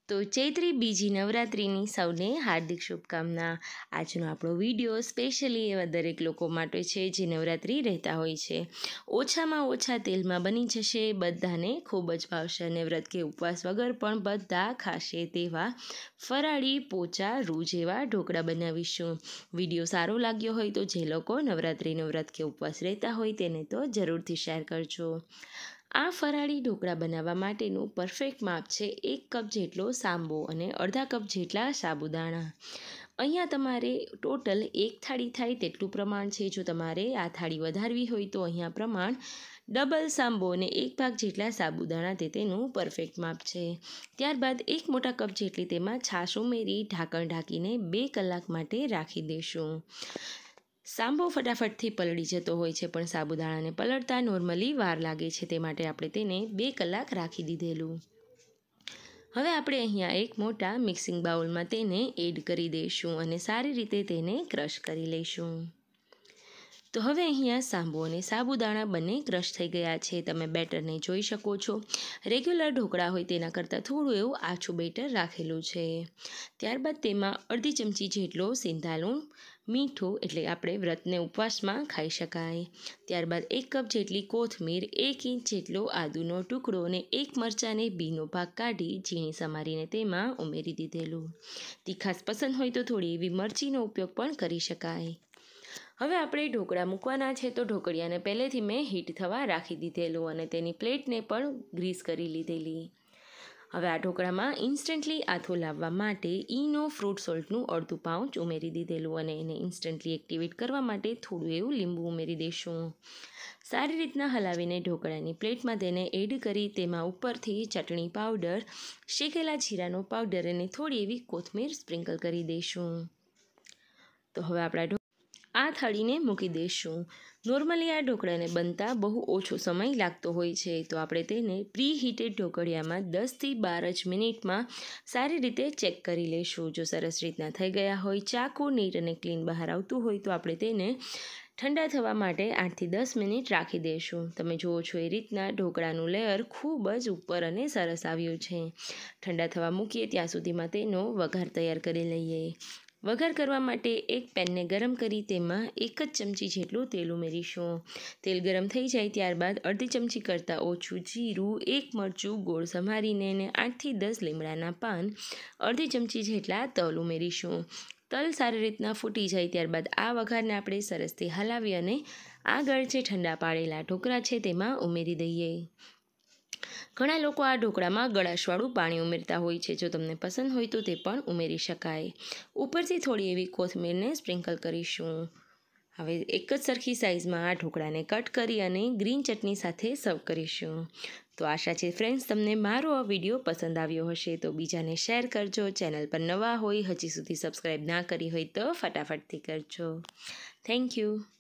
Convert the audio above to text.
તો ચૈત્રી બીજી નવરાત્રિની સૌને હાર્દિક શુભકામના। આજનો આપણો વિડીયો સ્પેશિયલી એવા દરેક લોકો માટે છે જે નવરાત્રિ રહેતા હોય છે। ઓછામાં ઓછા તેલમાં બની જશે, બધાને ખૂબ જ ભાવશે અને વ્રત કે ઉપવાસ વગર પણ બધા ખાશે તેવા ફરાળી પોચા રૂ જેવા ઢોકળા બનાવીશું। વિડીયો સારો લાગ્યો હોય તો જે લોકો નવરાત્રિનો વ્રત કે ઉપવાસ રહેતા હોય તેને તો જરૂરથી શેર કરજો। આ ફરાળી ઢોકળા બનાવવા માટેનું પરફેક્ટ માપ છે 1 કપ જેટલો સાંબો અને અડધા કપ જેટલા સાબુદાણા। અહીંયા તમારે ટોટલ 1 થાળી થાય તેટલું પ્રમાણ છે। જો તમારે આ થાળી વધારવી હોય તો અહીંયા પ્રમાણ ડબલ સાંબો અને 1 ભાગ જેટલા સાબુદાણા તેનું પરફેક્ટ માપ છે। ત્યારબાદ 1 મોટા કપ જેટલી તેમાં છાશ ઉમેરી ઢાંકણ ઢાંકીને 2 કલાક માટે રાખી દઈશું। સાંબો ફટાફટથી પલળી જતો હોય છે પણ સાબુદાણાને પલળતા નોર્મલી વાર લાગે છે, તે માટે આપણે તેને 2 કલાક રાખી દીધેલું। હવે આપણે અહીંયા એક મોટા મિક્સિંગ બાઉલમાં તેને એડ કરી દઈશું અને સારી રીતે તેને ક્રશ કરી લઈશું। તો હવે અહીંયા સાંબો અને સાબુદાણા બંને ક્રશ થઈ ગયા છે। તમે બેટરને જોઈ શકો છો। રેગ્યુલર ઢોકળા હોય તેના કરતાં થોડું એવું આછું બેટર રાખેલું છે। ત્યારબાદ તેમાં અડધી ચમચી જેટલો સિંધાલું મીઠું, એટલે આપણે વ્રતને ઉપવાસમાં ખાઈ શકાય। ત્યારબાદ 1 કપ જેટલી કોથમીર, 1 ઇંચ જેટલો આદુનો ટુકડો અને 1 મરચાંને બીનો ભાગ કાઢી ઝીણી સમારીને તેમાં ઉમેરી દીધેલું। તીખાશ પસંદ હોય તો થોડી એવી મરચીનો ઉપયોગ પણ કરી શકાય। હવે આપણે ઢોકળા મૂકવાના છે તો ઢોકળિયાને પહેલેથી મેં હીટ થવા રાખી દીધેલું અને તેની પ્લેટને પણ ગ્રીસ કરી લીધેલી। હવે આ ઢોકળામાં ઇન્સ્ટન્ટલી આથો લાવવા માટે ઈનો ફ્રૂટ સોલ્ટનું અડધું પાઉચ ઉમેરી દીધેલું અને એને ઇન્સ્ટન્ટલી એક્ટિવેટ કરવા માટે થોડું એવું લીંબુ ઉમેરી દઈશું। સારી રીતના હલાવીને ઢોકળાની પ્લેટમાં તેને એડ કરી તેમાં ઉપરથી ચટણી પાવડર, શેકેલા જીરાનો પાવડર અને થોડી એવી કોથમીર સ્પ્રિંકલ કરી દઈશું। તો હવે આપણા આ થાળીને મૂકી દઈશું। નોર્મલી આ ઢોકળાને બનતા બહુ ઓછો સમય લાગતો હોય છે, તો આપણે તેને પ્રી હીટેડ ઢોકળિયામાં 10થી 12 જ મિનિટમાં સારી રીતે ચેક કરી લઈશું। જો સરસ રીતના થઈ ગયા હોય, ચાકુ નીટ અને ક્લીન બહાર આવતું હોય તો આપણે તેને ઠંડા થવા માટે 8થી 10 મિનિટ રાખી દઈશું। તમે જુઓ છો એ રીતના ઢોકળાનું લેયર ખૂબ જ ઉપર અને સરસ આવ્યું છે। ઠંડા થવા મૂકીએ ત્યાં સુધીમાં તેનો વઘાર તૈયાર કરી લઈએ। વઘાર કરવા માટે એક પેનને ગરમ કરી તેમાં 1 જ ચમચી જેટલું તેલ ઉમેરીશું। તેલ ગરમ થઈ જાય ત્યારબાદ અડધી ચમચી કરતાં ઓછું જીરું, 1 મરચું ગોળ સમારીને અને 8થી 10 લીમડાના પાન, અડધી ચમચી જેટલા તલ ઉમેરીશું। તલ સારી રીતના ફૂટી જાય ત્યારબાદ આ વઘારને આપણે સરસથી હલાવી અને આગળ જે ઠંડા પાડેલા ઢોકળા છે તેમાં ઉમેરી દઈએ। ઘણા લોકો આ ઢોકળામાં ગળાશવાળું પાણી ઉમેરતા હોય છે, જો તમને પસંદ હોય તો તે પણ ઉમેરી શકાય। ઉપરથી થોડી એવી કોથમીરને સ્પ્રિંકલ કરીશું। હવે એક જ સરખી સાઇઝમાં આ ઢોકળાને કટ કરી અને ગ્રીન ચટણી સાથે સર્વ કરીશું। તો આશા છે ફ્રેન્ડ્સ તમને મારો આ વિડીયો પસંદ આવ્યો હશે, તો બીજાને શેર કરજો। ચેનલ પર નવા હોય, હજી સુધી સબસ્ક્રાઈબ ના કરી હોય તો ફટાફટથી કરજો। Thank you.